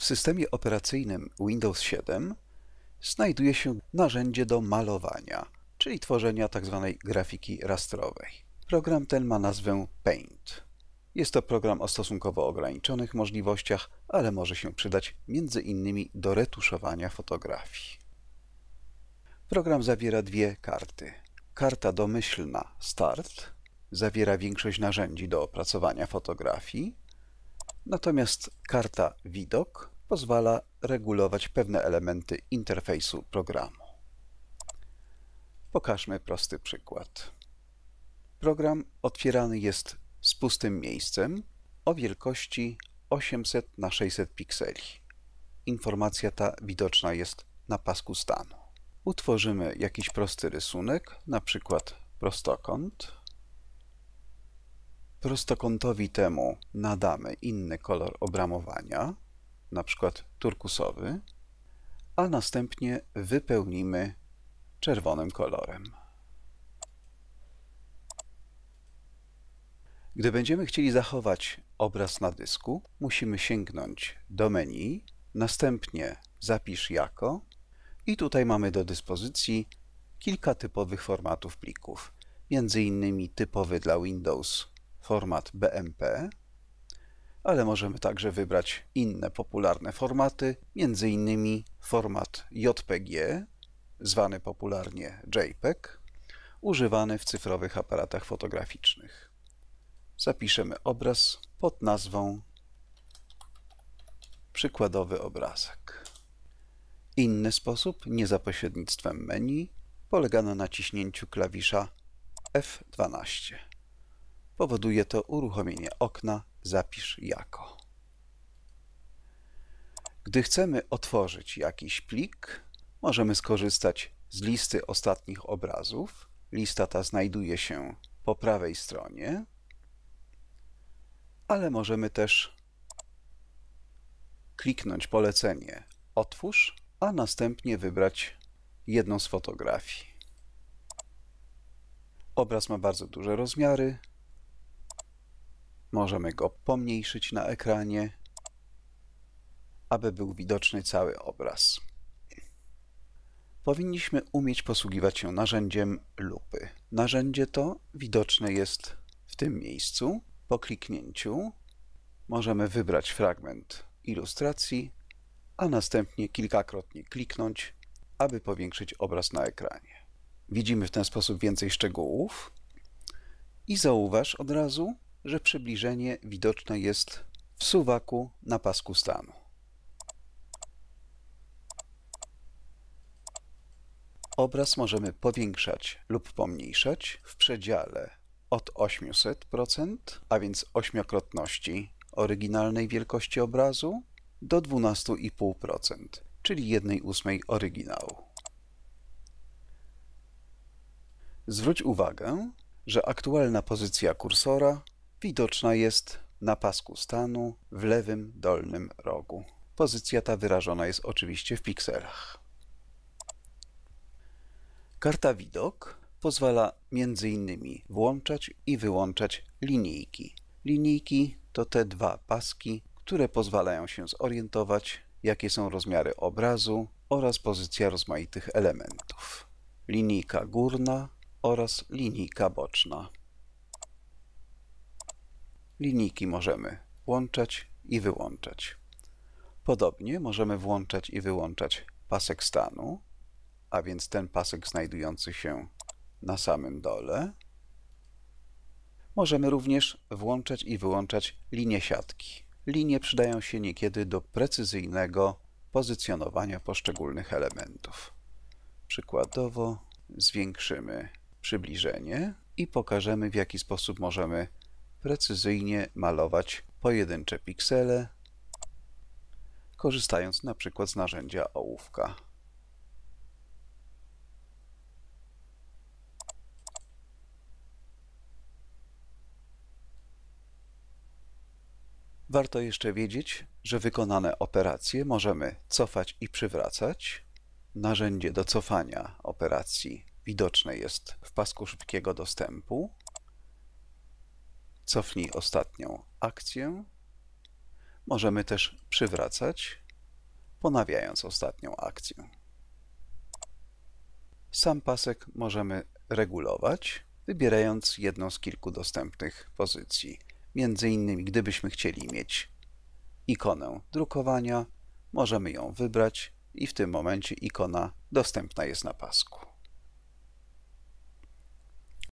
W systemie operacyjnym Windows 7 znajduje się narzędzie do malowania, czyli tworzenia tzw. grafiki rastrowej. Program ten ma nazwę Paint. Jest to program o stosunkowo ograniczonych możliwościach, ale może się przydać m.in. do retuszowania fotografii. Program zawiera dwie karty. Karta domyślna Start zawiera większość narzędzi do opracowania fotografii, natomiast karta Widok pozwala regulować pewne elementy interfejsu programu. Pokażmy prosty przykład. Program otwierany jest z pustym miejscem o wielkości 800 na 600 pikseli. Informacja ta widoczna jest na pasku stanu. Utworzymy jakiś prosty rysunek, na przykład prostokąt. Prostokątowi temu nadamy inny kolor obramowania, na przykład turkusowy, a następnie wypełnimy czerwonym kolorem. Gdy będziemy chcieli zachować obraz na dysku, musimy sięgnąć do menu, następnie Zapisz jako i tutaj mamy do dyspozycji kilka typowych formatów plików, m.in. typowy dla Windows format BMP, ale możemy także wybrać inne popularne formaty, m.in. format JPG, zwany popularnie JPEG, używany w cyfrowych aparatach fotograficznych. Zapiszemy obraz pod nazwą przykładowy obrazek. Inny sposób, nie za pośrednictwem menu, polega na naciśnięciu klawisza F12. Powoduje to uruchomienie okna Zapisz jako. Gdy chcemy otworzyć jakiś plik, możemy skorzystać z listy ostatnich obrazów. Lista ta znajduje się po prawej stronie, ale możemy też kliknąć polecenie Otwórz, a następnie wybrać jedną z fotografii. Obraz ma bardzo duże rozmiary. Możemy go pomniejszyć na ekranie, aby był widoczny cały obraz. Powinniśmy umieć posługiwać się narzędziem lupy. Narzędzie to widoczne jest w tym miejscu. Po kliknięciu możemy wybrać fragment ilustracji, a następnie kilkakrotnie kliknąć, aby powiększyć obraz na ekranie. Widzimy w ten sposób więcej szczegółów i zauważ od razu, że przybliżenie widoczne jest w suwaku na pasku stanu. Obraz możemy powiększać lub pomniejszać w przedziale od 800%, a więc ośmiokrotności oryginalnej wielkości obrazu, do 12,5%, czyli 1/8 oryginału. Zwróć uwagę, że aktualna pozycja kursora widoczna jest na pasku stanu w lewym dolnym rogu. Pozycja ta wyrażona jest oczywiście w pikselach. Karta Widok pozwala m.in. włączać i wyłączać linijki. Linijki to te dwa paski, które pozwalają się zorientować, jakie są rozmiary obrazu oraz pozycja rozmaitych elementów. Linijka górna oraz linijka boczna. Linijki możemy włączać i wyłączać. Podobnie możemy włączać i wyłączać pasek stanu, a więc ten pasek znajdujący się na samym dole. Możemy również włączać i wyłączać linie siatki. Linie przydają się niekiedy do precyzyjnego pozycjonowania poszczególnych elementów. Przykładowo zwiększymy przybliżenie i pokażemy, w jaki sposób możemy precyzyjnie malować pojedyncze piksele, korzystając na przykład z narzędzia ołówka. Warto jeszcze wiedzieć, że wykonane operacje możemy cofać i przywracać. Narzędzie do cofania operacji widoczne jest w pasku szybkiego dostępu. Cofnij ostatnią akcję. Możemy też przywracać ponawiając ostatnią akcję. Sam pasek możemy regulować, wybierając jedną z kilku dostępnych pozycji. Między innymi, gdybyśmy chcieli mieć ikonę drukowania, możemy ją wybrać i w tym momencie ikona dostępna jest na pasku.